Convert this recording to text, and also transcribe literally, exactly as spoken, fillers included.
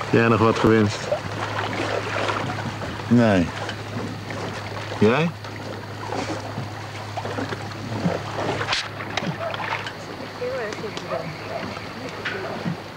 Jij nog wat gewinst? Nee. Jij? Heel erg goed gedaan.